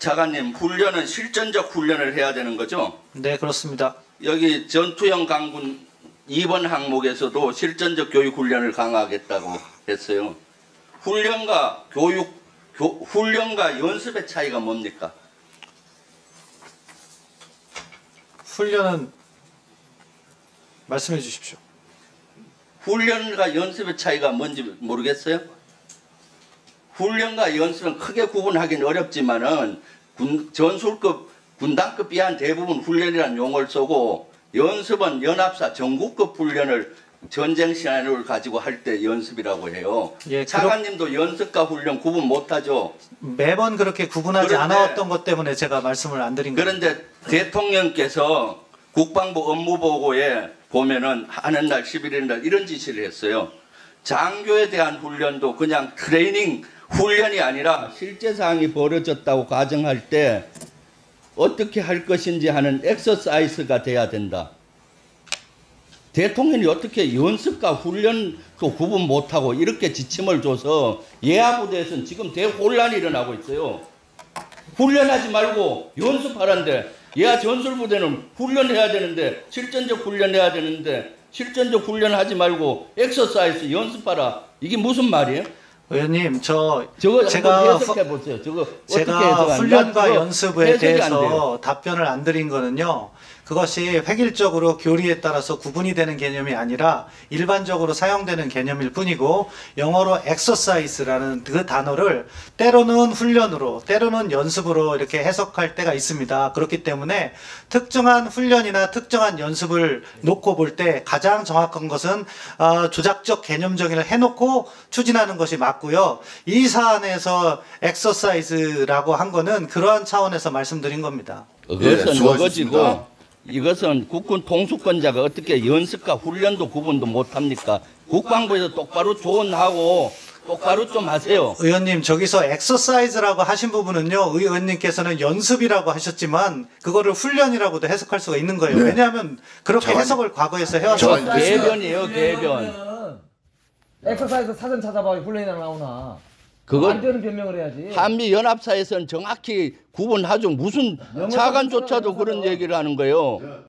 차관님, 훈련은 실전적 훈련을 해야 되는 거죠? 네, 그렇습니다. 여기 전투형 강군 2번 항목에서도 실전적 교육 훈련을 강화하겠다고 했어요. 훈련과 연습의 차이가 뭡니까? 훈련은 말씀해 주십시오. 훈련과 연습의 차이가 뭔지 모르겠어요? 훈련과 연습은 크게 구분하기는 어렵지만은 전술급, 군단급 이한 대부분 훈련이라는 용어를 쓰고, 연습은 연합사 전국급 훈련을 전쟁 시나리오를 가지고 할 때 연습이라고 해요. 예, 차관님도 연습과 훈련 구분 못하죠. 매번 그렇게 구분하지 그런데- 않아왔던 것 때문에 제가 말씀을 안 드린 거예요. 그런데 대통령께서 국방부 업무보고에 보면은 하는 날 11일 날 이런 지시를 했어요. 장교에 대한 훈련도 그냥 트레이닝 훈련이 아니라 실제 사항이 벌어졌다고 가정할 때 어떻게 할 것인지 하는 엑서사이즈가 돼야 된다. 대통령이 어떻게 연습과 훈련도 구분 못하고 이렇게 지침을 줘서 예하부대에서는 지금 대혼란이 일어나고 있어요. 훈련하지 말고 연습하란데, 예하 전술부대는 훈련해야 되는데, 실전적 훈련해야 되는데, 실전적 훈련하지 말고 엑서사이즈 연습하라. 이게 무슨 말이에요? 의원님, 저거 제가 한번 해석해 보세요. 저거 어떻게 해석 제가 안 훈련과 돼요? 연습에 해석이 안 돼요. 대해서 답변을 안 드린 거는요. 그것이 획일적으로 교리에 따라서 구분이 되는 개념이 아니라 일반적으로 사용되는 개념일 뿐이고, 영어로 exercise라는 그 단어를 때로는 훈련으로 때로는 연습으로 이렇게 해석할 때가 있습니다. 그렇기 때문에 특정한 훈련이나 특정한 연습을 놓고 볼 때 가장 정확한 것은 조작적 개념 정의를 해놓고 추진하는 것이 맞고요. 이 사안에서 exercise라고 한 거는 그러한 차원에서 말씀드린 겁니다. 그것은 수고하셨습니다. 그것이고, 이것은 국군 통수권자가 어떻게 연습과 훈련도 구분도 못합니까? 국방부에서 똑바로 조언하고 똑바로 좀 하세요. 의원님, 저기서 엑서사이즈라고 하신 부분은요, 의원님께서는 연습이라고 하셨지만 그거를 훈련이라고도 해석할 수가 있는 거예요. 네. 왜냐하면 그렇게 저는- 해석을 과거에서 해왔어요. 개변이에요, 개변. 엑서사이즈 사전 찾아봐. 훈련이나 나오나. 그건 안 되는 변명을 해야지. 한미 연합사에서는 정확히 구분하죠. 무슨 차관조차도 그런 얘기를 하는 거예요.